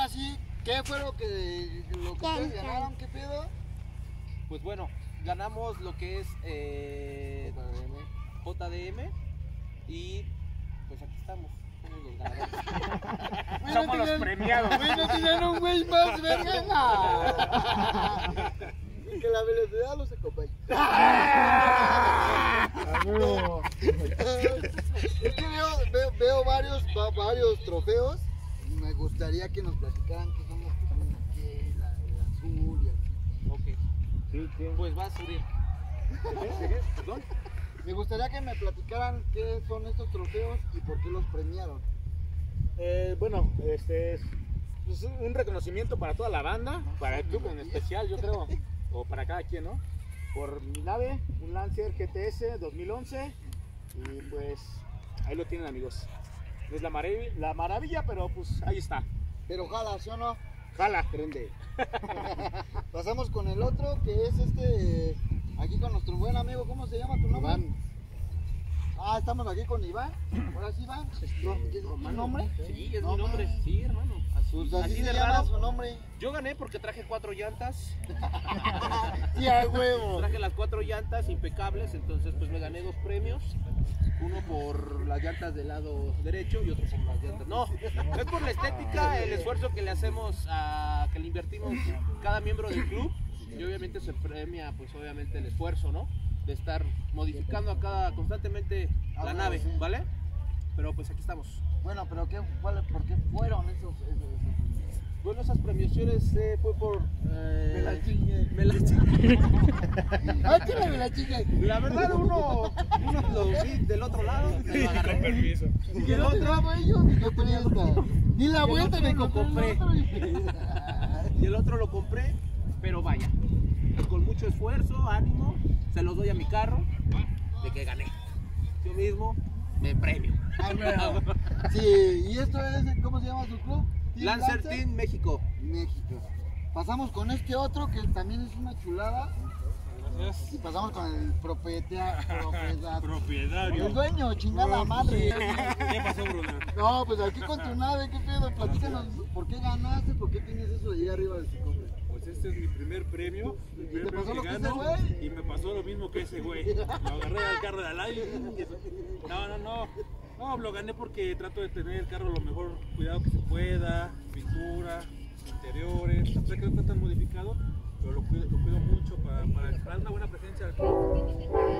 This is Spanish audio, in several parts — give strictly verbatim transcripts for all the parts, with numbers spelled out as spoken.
sí, ¿qué fue lo que, lo que ustedes ganaron? ¿Qué pedo? Pues bueno, ganamos lo que es eh, J D M y pues aquí estamos. Somos los ganadores. Somos los premiados. Güey, no tienen un güey más, verga. Que la velocidad los acompañe. Es que veo, veo, veo varios, va- varios trofeos y me gustaría que nos platicaran qué son los que son aquí, la, el azul y así. Ok, Sí, sí. pues va a subir. ¿Perdón? Me gustaría que me platicaran qué son estos trofeos y por qué los premiaron. Eh, bueno, este es pues, un reconocimiento para toda la banda, para el club en especial, yo creo, o para cada quien, ¿no? Por mi nave, un Lancer G T S dos mil once, y pues ahí lo tienen, amigos. No es la maravilla, la maravilla, pero pues ahí está. Pero jala, ¿sí o no? Jala, prende. Pasamos con el otro que es este, aquí con nuestro buen amigo, ¿cómo se llama tu nombre? Iván. Ah, estamos aquí con Iván. Ahora sí, Iván. ¿Es tu nombre? Sí, es No, mi nombre. mames. Sí, hermano. Así, Pues así, así se de llama raro. su nombre. Yo gané porque traje cuatro llantas. Sí, a huevo. Traje las cuatro llantas impecables, entonces pues me gané dos premios. Uno por las llantas del lado derecho y otro por las llantas. No, es por la estética, el esfuerzo que le hacemos, a, que le invertimos cada miembro del club. Y obviamente se premia, pues obviamente el esfuerzo, ¿no? De estar modificando a cada, constantemente Ah, la bueno, nave, sí. ¿vale? Pero pues aquí estamos. Bueno, pero ¿qué, cuál- ¿por qué fueron esos? esos, esos? Bueno, esas premiaciones eh, fue por... Eh, Me la chingué. me la chingué. ¡Ah, que me la chingué! La verdad, uno, uno lo vi del otro lado. Me lo agarré. permiso. Y el otro, güey, yo ni lo presta. Ni la Y el vuelta otro me lo compré. compré. El otro Y el otro lo compré, pero vaya, con mucho esfuerzo, ánimo, se los doy a mi carro, de que gané. Yo mismo me premio. Ah, bueno. Sí, y esto es, ¿cómo se llama su club? Team Lancer Team México. México. Pasamos con este otro que también es una chulada. Gracias. Y pasamos con el propietario. propietario. Propietario. El dueño, chingada madre. ¿Qué pasó, Bruno? No, pues aquí con tu nave, ¿qué pedo? Platícanos, ¿por qué ganaste? ¿Por qué tienes eso de allá arriba del cofre? Pues este es mi primer premio, mi primer te pasó premio lo que que ese gano, güey? y me pasó lo mismo que ese güey. Lo agarré al carro de al aire. No, no, no. No, lo gané porque trato de tener el carro lo mejor cuidado que se pueda, pintura, interiores. O sea que no está tan modificado, pero lo cuido, lo cuido mucho para, para, para una buena presencia al club.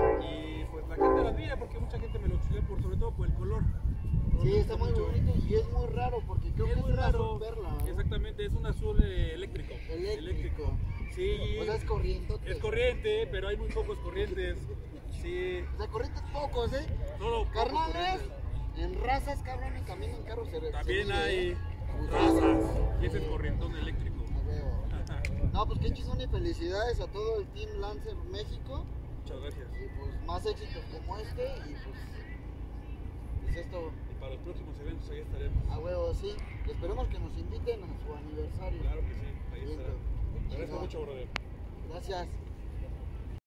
Y pues la gente lo admira porque mucha gente me lo chuleó por, sobre todo por el color. Sí, está muy bonito y es muy raro porque creo Es que muy es un raro. azul perla, ¿no? Exactamente, es un azul eh, eléctrico. Eléctrico. Sí, O sea, es corriente. es corriente, pero hay muy pocos corrientes. Sí, O sea, corrientes pocos, ¿eh? solo pocos Carnales, corrientes. en razas, cabrones, también en carros se También se hay mide, ¿eh? razas y ese es corrientón eléctrico. A huevo. No, pues qué chingón y felicidades a todo el Team Lancer México. Muchas gracias. Y pues más éxitos como este y pues, pues esto, Y para los próximos eventos ahí estaremos. a huevo, sí. Y esperemos que nos inviten a su aniversario. Claro que sí, ahí Bien, estará. pues. Te agradezco mucho, brother. Gracias.